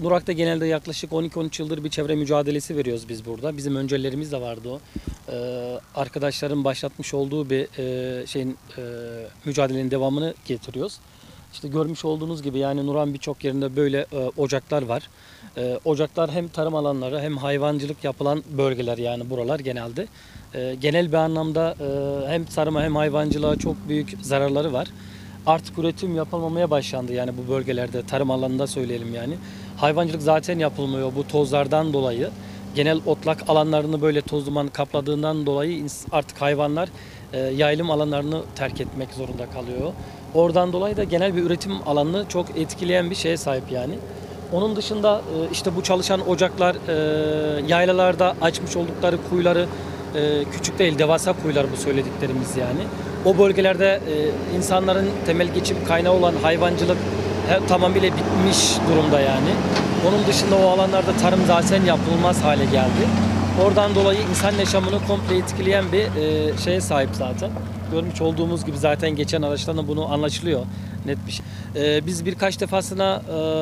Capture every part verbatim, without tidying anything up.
Nurak'ta genelde yaklaşık on iki on üç yıldır bir çevre mücadelesi veriyoruz biz burada. Bizim öncelerimiz de vardı o. Ee, arkadaşların başlatmış olduğu bir e, şeyin e, mücadelenin devamını getiriyoruz. İşte görmüş olduğunuz gibi yani Nurak'ın birçok yerinde böyle e, ocaklar var. E, ocaklar hem tarım alanları hem hayvancılık yapılan bölgeler yani buralar genelde. E, genel bir anlamda e, hem tarıma hem hayvancılığa çok büyük zararları var. Artık üretim yapılmamaya başlandı yani bu bölgelerde tarım alanında söyleyelim yani. Hayvancılık zaten yapılmıyor bu tozlardan dolayı. Genel otlak alanlarını böyle toz duman kapladığından dolayı artık hayvanlar e, yayılım alanlarını terk etmek zorunda kalıyor. Oradan dolayı da genel bir üretim alanını çok etkileyen bir şeye sahip yani. Onun dışında e, işte bu çalışan ocaklar e, yaylalarda açmış oldukları kuyuları e, küçük değil devasa kuyular bu söylediklerimiz yani. O bölgelerde e, insanların temel geçim kaynağı olan hayvancılık he, tamamıyla bitmiş durumda yani. Onun dışında o alanlarda tarım zaten yapılmaz hale geldi. Oradan dolayı insan yaşamını komple etkileyen bir e, şeye sahip zaten. Görmüş olduğumuz gibi zaten geçen araçlarla bunu anlaşılıyor net bir şey. E, biz birkaç defasına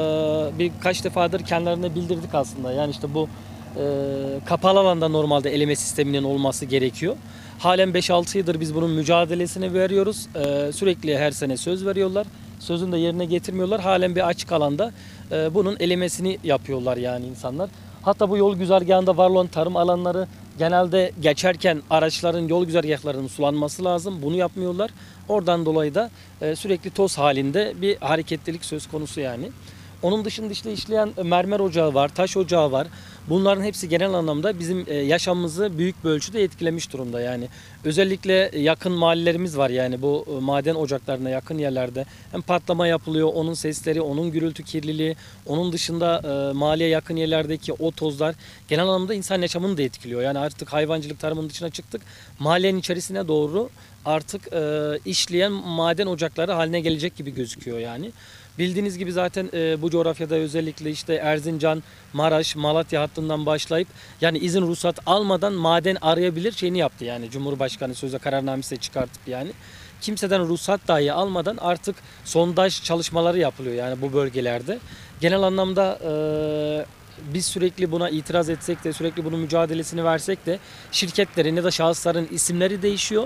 e, birkaç defadır kendilerine bildirdik aslında. Yani işte bu e, kapalı alanda normalde eleme sisteminin olması gerekiyor. Halen beş altı yıldır biz bunun mücadelesini veriyoruz. E, sürekli her sene söz veriyorlar. Sözünü de yerine getirmiyorlar. Halen bir açık alanda e, bunun elemesini yapıyorlar yani insanlar. Hatta bu yol güzergahında var olan tarım alanları genelde geçerken araçların yol güzergahlarının sulanması lazım. Bunu yapmıyorlar. Oradan dolayı da e, sürekli toz halinde bir hareketlilik söz konusu yani. Onun dışında işte işleyen mermer ocağı var, taş ocağı var. Bunların hepsi genel anlamda bizim yaşamımızı büyük bir ölçüde etkilemiş durumda yani. Özellikle yakın mahallelerimiz var yani bu maden ocaklarına yakın yerlerde. Hem patlama yapılıyor, onun sesleri, onun gürültü kirliliği, onun dışında mahalleye yakın yerlerdeki o tozlar genel anlamda insan yaşamını da etkiliyor. Yani artık hayvancılık tarımın dışına çıktık. Mahallenin içerisine doğru artık e, işleyen maden ocakları haline gelecek gibi gözüküyor yani. Bildiğiniz gibi zaten e, bu coğrafyada özellikle işte Erzincan, Maraş, Malatya hattından başlayıp yani izin ruhsat almadan maden arayabilir şeyini yaptı yani Cumhurbaşkanı sözde kararnamesi çıkartıp yani. Kimseden ruhsat dahi almadan artık sondaj çalışmaları yapılıyor yani bu bölgelerde. Genel anlamda e, biz sürekli buna itiraz etsek de sürekli bunun mücadelesini versek de şirketlerin ya da şahısların isimleri değişiyor.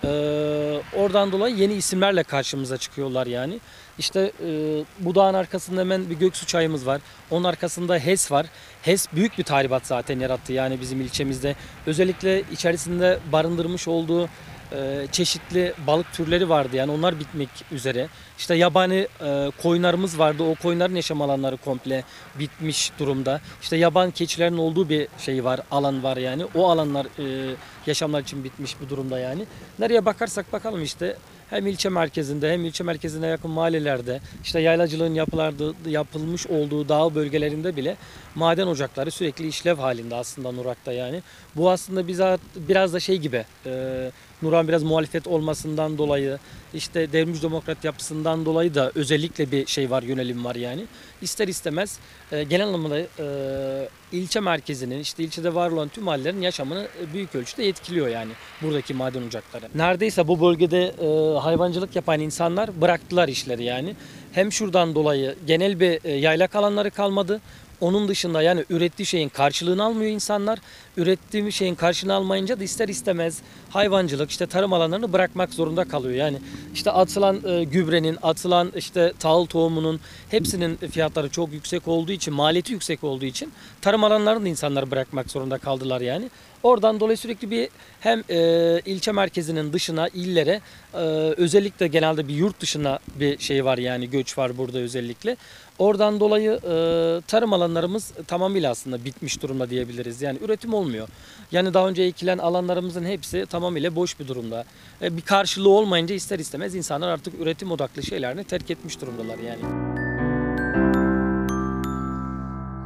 Ee, oradan dolayı yeni isimlerle karşımıza çıkıyorlar yani. İşte e, bu dağın arkasında hemen bir Göksu çayımız var. Onun arkasında HES var. HES büyük bir tahribat zaten yarattı yani bizim ilçemizde. Özellikle içerisinde barındırmış olduğu e, çeşitli balık türleri vardı yani onlar bitmek üzere. İşte yabani e, koyunlarımız vardı. O koyunların yaşam alanları komple bitmiş durumda. İşte yaban keçilerin olduğu bir şey var, alan var yani. O alanlar e, yaşamlar için bitmiş bir durumda yani. Nereye bakarsak bakalım işte hem ilçe merkezinde hem ilçe merkezine yakın mahallelerde işte yaylacılığın yapılardı, yapılmış olduğu dağ bölgelerinde bile maden ocakları sürekli işlev halinde aslında Nurak'ta yani. Bu aslında bize biraz da şey gibi e, Nurak'ın biraz muhalefet olmasından dolayı işte devrimci demokrat yapısından dolayı da özellikle bir şey var, yönelim var yani. İster istemez e, genel anlamda e, ilçe merkezinin işte ilçede var olan tüm mahallelerin yaşamını büyük ölçüde etkiliyor yani buradaki maden ocakları. Neredeyse bu bölgede e, hayvancılık yapan insanlar bıraktılar işleri yani. Hem şuradan dolayı genel bir e, yaylak alanları kalmadı. Onun dışında yani ürettiği şeyin karşılığını almıyor insanlar. Ürettiği şeyin karşılığını almayınca da ister istemez hayvancılık işte tarım alanlarını bırakmak zorunda kalıyor. Yani işte atılan e, gübrenin, atılan işte tahıl tohumunun hepsinin fiyatları çok yüksek olduğu için, maliyeti yüksek olduğu için tarım alanlarını da insanlar bırakmak zorunda kaldılar yani. Oradan dolayı sürekli bir hem e, ilçe merkezinin dışına, illere e, özellikle genelde bir yurt dışına bir şey var yani göç var burada özellikle. Oradan dolayı e, tarım alanlarımız tamamıyla aslında bitmiş durumda diyebiliriz. Yani üretim olmuyor. Yani daha önce ekilen alanlarımızın hepsi tamamıyla boş bir durumda. E, bir karşılığı olmayınca ister istemez insanlar artık üretim odaklı şeylerini terk etmiş durumdalar yani.